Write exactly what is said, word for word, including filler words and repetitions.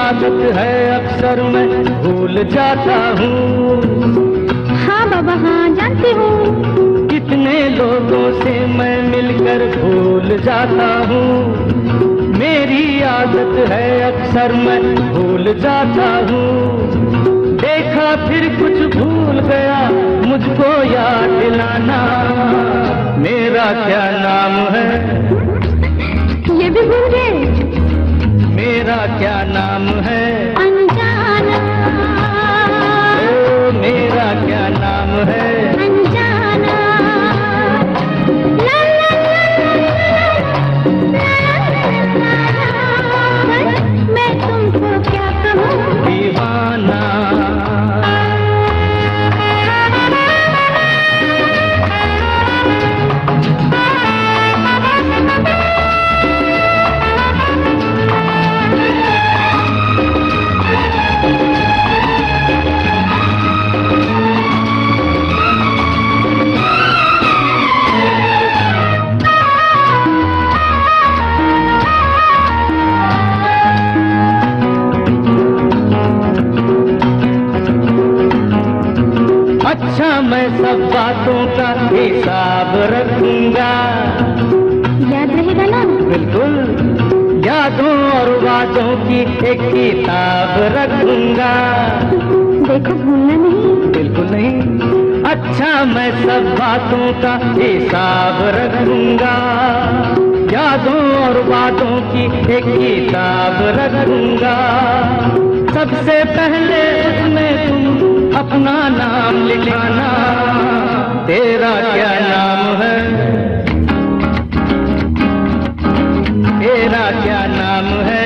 आदत है अक्सर मैं भूल जाता हूँ। हाँ बाबा हाँ जानती हूँ। कितने लोगों से मैं मिलकर भूल जाता हूँ। मेरी आदत है अक्सर मैं भूल जाता हूँ। देखा फिर कुछ भूल गया, मुझको याद दिलाना। मेरा क्या नाम है? ये भी भूल गए? मेरा क्या नाम है? अनजाना। ओ मेरा क्या नाम है? अनजाना। ला ला ला, मैं तुमको क्या कहूँ? दीवाना। अच्छा मैं सब बातों का हिसाब रखूंगा। याद रहेगा ना? बिल्कुल, यादों और वादों की एक किताब रखूंगा। देखो भूलना नहीं। बिल्कुल नहीं। अच्छा मैं सब बातों का हिसाब रखूंगा। यादों और वादों की एक किताब रखूंगा। सबसे पहले उसमें तुम अपना नाम लिखाना। तेरा क्या नाम है? तेरा क्या नाम है?